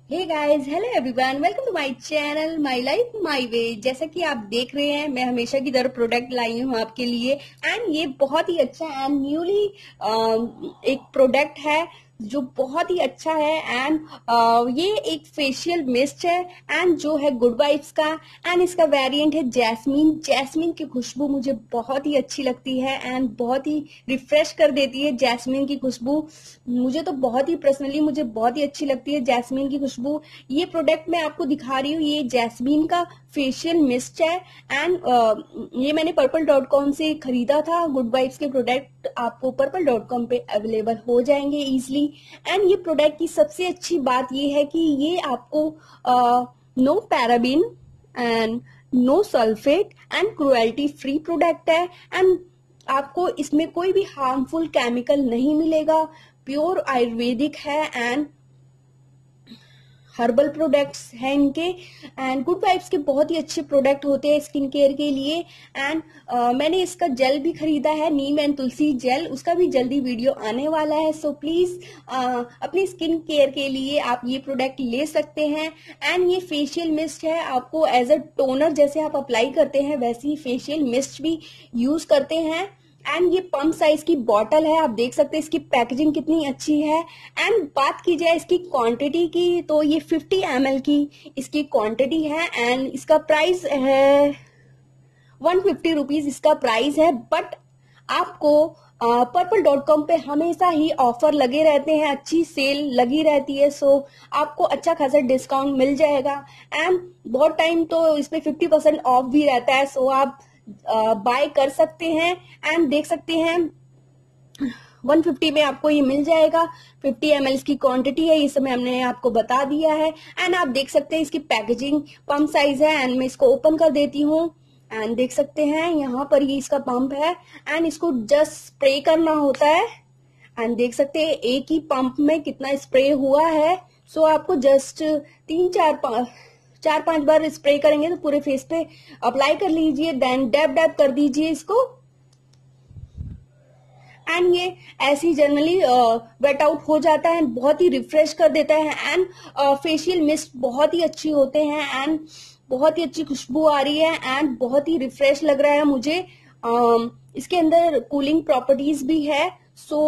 Hey guys, hello everyone, welcome to my channel my life my way. जैसा कि आप देख रहे हैं, मैं हमेशा की तरह प्रोडक्ट लाई हूँ आपके लिए। एंड ये बहुत ही अच्छा एंड न्यूली एक प्रोडक्ट है जो बहुत ही अच्छा है। एंड ये एक फेशियल मिस्ट है एंड जो है गुड वाइब्स का। एंड इसका वेरिएंट है जैस्मीन। जैस्मीन की खुशबू मुझे बहुत ही अच्छी लगती है एंड बहुत ही रिफ्रेश कर देती है। जैस्मीन की खुशबू मुझे तो बहुत ही पर्सनली मुझे बहुत ही अच्छी लगती है, जैस्मीन की खुशबू। ये प्रोडक्ट मैं आपको दिखा रही हूँ, ये जैस्मीन का फेशियल मिस्ट है। एंड ये मैंने purple.com से खरीदा था। गुड वाइब्स के प्रोडक्ट आपको purple.com पे अवेलेबल हो जाएंगे इजिली। एंड ये प्रोडक्ट की सबसे अच्छी बात ये है कि ये आपको no paraben and no sulphate and cruelty free product है। एंड आपको इसमें कोई भी हार्मफुल केमिकल नहीं मिलेगा। प्योर आयुर्वेदिक है एंड हर्बल प्रोडक्ट्स हैं इनके। एंड गुड वाइब्स के बहुत ही अच्छे प्रोडक्ट होते हैं स्किन केयर के लिए। एंड मैंने इसका जेल भी खरीदा है, नीम एंड तुलसी जेल, उसका भी जल्दी वीडियो आने वाला है। सो प्लीज अपनी स्किन केयर के लिए आप ये प्रोडक्ट ले सकते हैं। एंड ये फेशियल मिस्ट है, आपको एज अ टोनर जैसे आप अप्लाई करते हैं वैसे ही फेशियल मिस्ट भी यूज करते हैं। एंड ये पम्प साइज की बॉटल है, आप देख सकते हैं इसकी पैकेजिंग कितनी अच्छी है। एंड बात की जाए इसकी क्वांटिटी की तो ये 50 ml की इसकी क्वांटिटी है। एंड इसका प्राइस है 150 रुपीज इसका प्राइस है। बट आपको purple.com पे हमेशा ही ऑफर लगे रहते हैं, अच्छी सेल लगी रहती है। सो आपको अच्छा खासा डिस्काउंट मिल जाएगा। एंड बहुत टाइम तो इसमें 50% ऑफ भी रहता है। सो आप बाय कर सकते हैं। एंड देख सकते हैं 150 में आपको ये मिल जाएगा। 50 ml की क्वांटिटी है, ये सब हमने आपको बता दिया है। एंड आप देख सकते हैं इसकी पैकेजिंग पंप साइज है। एंड मैं इसको ओपन कर देती हूँ। एंड देख सकते हैं यहाँ पर ये इसका पंप है एंड इसको जस्ट स्प्रे करना होता है। एंड देख सकते हैं एक ही पंप में कितना स्प्रे हुआ है। सो आपको जस्ट 4-5 बार स्प्रे करेंगे तो पूरे फेस पे अप्लाई कर लीजिए। देन डैब डैब कर दीजिए इसको। एंड ये ऐसे ही जनरली वेट आउट हो जाता है, बहुत ही रिफ्रेश कर देता है। एंड फेशियल मिस्ट बहुत ही अच्छी होते हैं एंड बहुत ही अच्छी खुशबू आ रही है एंड बहुत ही रिफ्रेश लग रहा है मुझे। इसके अंदर कूलिंग प्रॉपर्टीज भी है। सो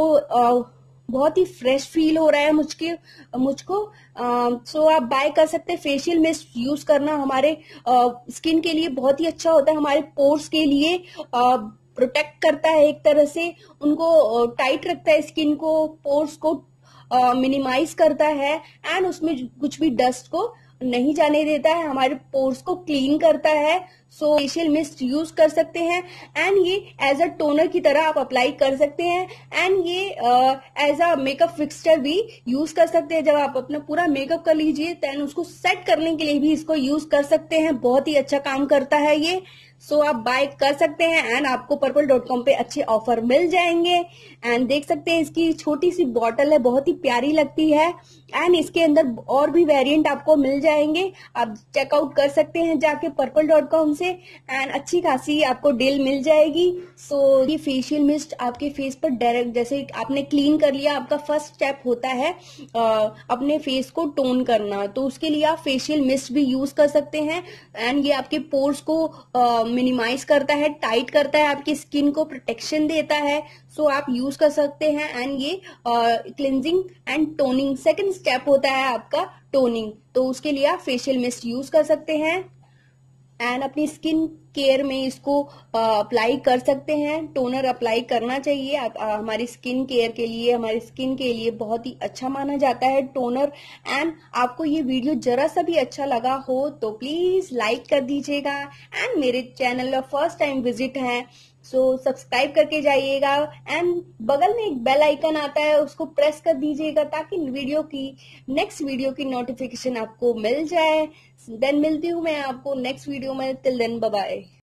बहुत ही फ्रेश फील हो रहा है मुझको। सो आप बाय कर सकते हैं। फेशियल मिस्ट यूज करना हमारे स्किन के लिए बहुत ही अच्छा होता है, हमारे पोर्स के लिए प्रोटेक्ट करता है, एक तरह से उनको टाइट रखता है, स्किन को, पोर्स को मिनिमाइज करता है। एंड उसमें कुछ भी डस्ट को नहीं जाने देता है, हमारे पोर्स को क्लीन करता है। सो फेशियल मिस्ट यूज कर सकते हैं। एंड ये एज अ टोनर की तरह आप अप्लाई कर सकते हैं। एंड ये एज अ मेकअप फिक्सचर भी यूज कर सकते हैं। जब आप अपना पूरा मेकअप कर लीजिए देन उसको सेट करने के लिए भी इसको यूज कर सकते हैं। बहुत ही अच्छा काम करता है ये। सो आप बाय कर सकते हैं एंड आपको purple.com पे अच्छे ऑफर मिल जाएंगे। एंड देख सकते हैं इसकी छोटी सी बॉटल है, बहुत ही प्यारी लगती है। एंड इसके अंदर और भी वेरिएंट आपको मिल जाएंगे, आप चेकआउट कर सकते हैं जाके purple.com से। एंड अच्छी खासी आपको डील मिल जाएगी। सो ये फेशियल मिस्ट आपके फेस पर डायरेक्ट, जैसे आपने क्लीन कर लिया, आपका फर्स्ट स्टेप होता है अपने फेस को टोन करना, तो उसके लिए आप फेशियल मिस्ट भी यूज कर सकते हैं। एंड ये आपके पोर्स को मिनिमाइज करता है, टाइट करता है, आपकी स्किन को प्रोटेक्शन देता है। सो आप यूज कर सकते हैं। एंड ये cleansing and toning second step होता है आपका टोनिंग, तो उसके लिए आप फेशियल मिस्ट यूज कर सकते हैं। एंड अपनी स्किन केयर में इसको अप्लाई कर सकते हैं। टोनर अप्लाई करना चाहिए हमारी स्किन केयर के लिए, हमारी स्किन के लिए बहुत ही अच्छा माना जाता है टोनर। एंड आपको ये वीडियो जरा सा भी अच्छा लगा हो तो प्लीज लाइक कर दीजिएगा। एंड मेरे चैनल में फर्स्ट टाइम विजिट है सो सब्सक्राइब करके जाइएगा। एंड बगल में एक बेल आइकन आता है, उसको प्रेस कर दीजिएगा ताकि नेक्स्ट वीडियो की नोटिफिकेशन आपको मिल जाए। देन मिलती हूँ मैं आपको नेक्स्ट वीडियो में। Till then bye bye.